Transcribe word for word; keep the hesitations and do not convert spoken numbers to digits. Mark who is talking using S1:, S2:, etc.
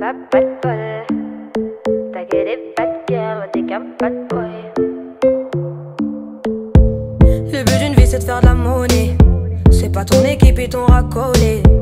S1: pas pas de bol. T'as que des bad girls, t'es qu'un bad boy.
S2: Le but d'une vie c'est de faire de la monnaie. C'est pas ton équipe et ton racolé.